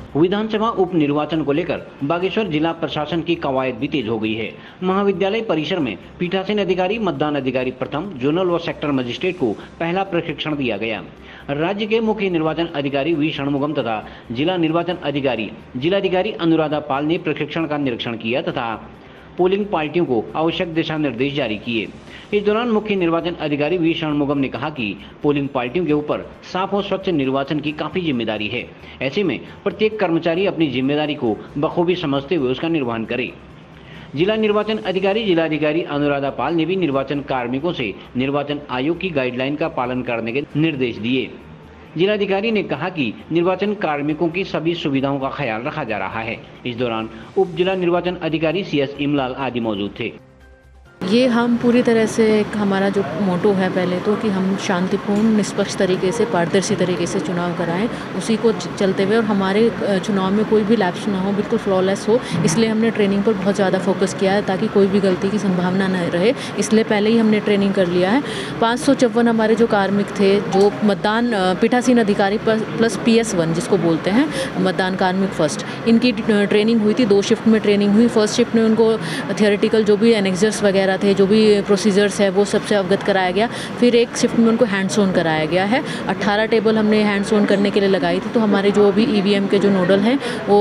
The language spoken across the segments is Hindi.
विधानसभा उप निर्वाचन को लेकर बागेश्वर जिला प्रशासन की कवायद भी तेज हो गई है। महाविद्यालय परिसर में पीठासीन अधिकारी, मतदान अधिकारी प्रथम, जोनल व सेक्टर मजिस्ट्रेट को पहला प्रशिक्षण दिया गया। राज्य के मुख्य निर्वाचन अधिकारी वी षणमुगम तथा जिला निर्वाचन अधिकारी जिलाधिकारी अनुराधा पाल ने प्रशिक्षण का निरीक्षण किया तथा पोलिंग पार्टियों को आवश्यक दिशा निर्देश जारी किए। इस दौरान मुख्य निर्वाचन अधिकारी वी षणमुगम ने कहा कि पोलिंग पार्टियों के ऊपर साफ और स्वच्छ निर्वाचन की काफी जिम्मेदारी है। ऐसे में प्रत्येक कर्मचारी अपनी जिम्मेदारी को बखूबी समझते हुए उसका निर्वहन करे। जिला निर्वाचन अधिकारी जिलाधिकारी अनुराधा पाल ने भी निर्वाचन कार्मिकों से निर्वाचन आयोग की गाइडलाइन का पालन करने के निर्देश दिए। जिलाधिकारी ने कहा कि निर्वाचन कार्मिकों की सभी सुविधाओं का ख्याल रखा जा रहा है। इस दौरान उप जिला निर्वाचन अधिकारी CS इमलाल आदि मौजूद थे। ये हम पूरी तरह से हमारा जो मोटो है पहले तो कि हम शांतिपूर्ण, निष्पक्ष तरीके से, पारदर्शी तरीके से चुनाव कराएं, उसी को चलते हुए और हमारे चुनाव में कोई भी लैप्स ना हो, बिल्कुल फ्लॉलेस हो। इसलिए हमने ट्रेनिंग पर बहुत ज़्यादा फोकस किया है ताकि कोई भी गलती की संभावना न रहे। इसलिए पहले ही हमने ट्रेनिंग कर लिया है। 554 हमारे जो कार्मिक थे, जो मतदान पीठासीन अधिकारी प्लस PS1 जिसको बोलते हैं, मतदान कार्मिक फर्स्ट, इनकी ट्रेनिंग हुई थी। 2 शिफ्ट में ट्रेनिंग हुई। फर्स्ट शिफ्ट में उनको थियोरेटिकल जो भी एनेक्सर्स वगैरह थे, जो भी प्रोसीजर्स है, वो सबसे अवगत कराया गया। फिर एक शिफ्ट में उनको हैंड्स ऑन कराया गया है। 18 टेबल हमने हैंड्स ऑन करने के लिए लगाई थी। तो हमारे जो भी EVM के जो नोडल हैं, वो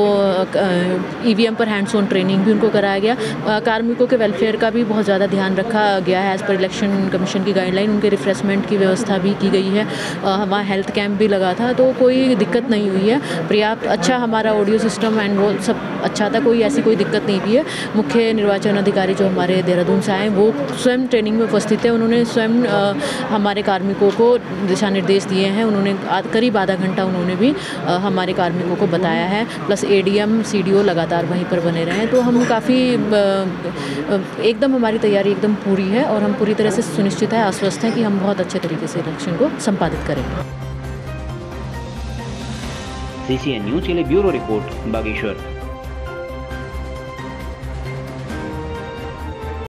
EVM पर हैंड्स ऑन ट्रेनिंग भी उनको कराया गया। कार्मिकों के वेलफेयर का भी बहुत ज़्यादा ध्यान रखा गया है। एज़ पर इलेक्शन कमीशन की गाइडलाइन उनके रिफ्रेशमेंट की व्यवस्था भी की गई है। वहाँ हेल्थ कैंप भी लगा था, तो कोई दिक्कत नहीं हुई है। पर्याप्त अच्छा हमारा ऑडियो सिस्टम एंड वो सब अच्छा था, कोई ऐसी कोई दिक्कत नहीं हुई है। मुख्य निर्वाचन अधिकारी जो हमारे देहरादून से आए, वो स्वयं ट्रेनिंग में उपस्थित थे। उन्होंने स्वयं हमारे कार्मिकों को दिशा निर्देश दिए हैं। उन्होंने करीब आधा घंटा उन्होंने भी हमारे कार्मिकों को बताया है। प्लस ADM CDO लगातार वहीं पर बने रहे हैं। तो हम काफ़ी एकदम हमारी तैयारी एकदम पूरी है और हम पूरी तरह से सुनिश्चित है, आश्वस्त हैं कि हम बहुत अच्छे तरीके से इलेक्शन को संपादित करेंगे। CCN न्यूज़ के लिए ब्यूरो रिपोर्ट, बागेश्वर।